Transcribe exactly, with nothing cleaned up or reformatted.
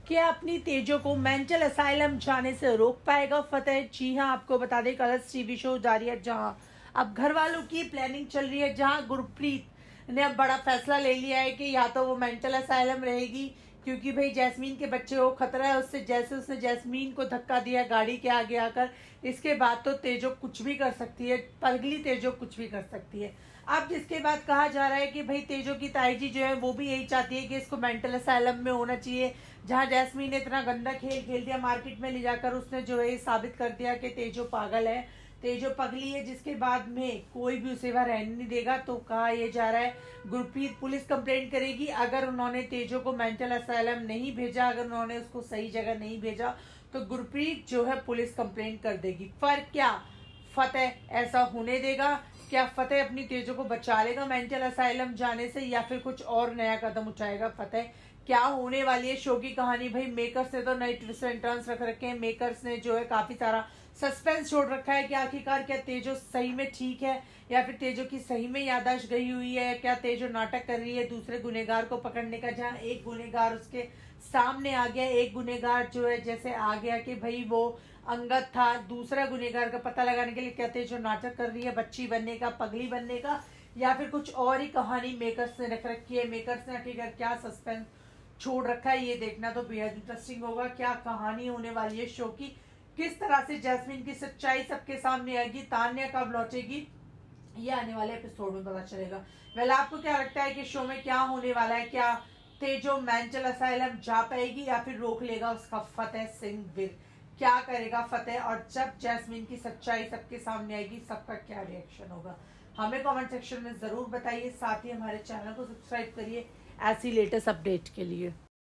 क्या अपनी तेजो को मेंटल असाइलम जाने से रोक पाएगा फतेह? जी हाँ, आपको बता दें कलर्स टीवी शो जारी है, जहां अब घर वालों की प्लानिंग चल रही है, जहां गुरप्रीत ने अब बड़ा फैसला ले लिया है कि या तो वो मेंटल असाइलम रहेगी, क्योंकि भाई जैस्मीन के बच्चे को खतरा है उससे। जैसे उसने जैस्मीन को धक्का दिया गाड़ी के आगे आकर, इसके बाद तो तेजो कुछ भी कर सकती है, पगली तेजो कुछ भी कर सकती है। अब जिसके बाद कहा जा रहा है कि भाई तेजो की ताई जी जो है वो भी यही चाहती है कि इसको मेंटल असाइलम में होना चाहिए, जहां जैस्मीन ने इतना गंदा खेल खेल दिया मार्केट में ले जाकर, उसने जो है साबित कर दिया कि तेजो पागल है, तेजो पगली है, जिसके बाद में कोई भी उसे वहां रहने नहीं देगा। तो कहा यह जा रहा है गुरप्रीत पुलिस कंप्लेंट करेगी अगर उन्होंने तेजो को मेंटल असाइलम नहीं भेजा, अगर उन्होंने उसको सही जगह नहीं भेजा तो गुरप्रीत जो है पुलिस कंप्लेंट कर देगी। पर क्या फतेह ऐसा होने देगा? क्या फतेह अपनी तेजो को बचा लेगा मेंटल असाइलम जाने से, या फिर कुछ और नया कदम उठाएगा फतेह? क्या होने वाली है शो की कहानी? भाई मेकर्स ने तो नए ट्विस्ट एंड टर्न्स रख रखे हैं, मेकर्स ने जो है काफी सारा सस्पेंस छोड़ रखा है कि आखिरकार क्या तेजो सही में ठीक है, या फिर तेजो की सही में याददाश्त गई हुई है, क्या तेजो नाटक कर रही है दूसरे गुनेगार को पकड़ने का, जहां एक गुनेगार उसके सामने आ गया, एक गुनेगार जो है जैसे आ गया कि भाई वो अंगद था, दूसरा गुनेगार का पता लगाने के लिए क्या तेजो नाटक कर रही है बच्ची बनने का, पगली बनने का, या फिर कुछ और ही कहानी मेकर्स ने रख रखी है? मेकर्स ने आखिरकार क्या सस्पेंस छोड़ रखा है, ये देखना तो बेहद इंटरेस्टिंग होगा। क्या कहानी होने वाली है शो की, किस तरह से जैस्मीन की सच्चाई सबके सामने आएगी, तान्या कब लौटेगी, ये आने वाले एपिसोड में पता चलेगा। वेल आपको क्या लगता है कि शो में क्या होने वाला है? क्या तेजो मेंटल असाइलम जा पाएगी या फिर रोक लेगा उसका फतेह सिंह विर? क्या करेगा फतेह? और जब जैस्मीन की सच्चाई सबके सामने आएगी सबका क्या रिएक्शन होगा, हमें कमेंट सेक्शन में जरूर बताइए। साथ ही हमारे चैनल को सब्सक्राइब करिए ऐसी लेटेस्ट अपडेट के लिए।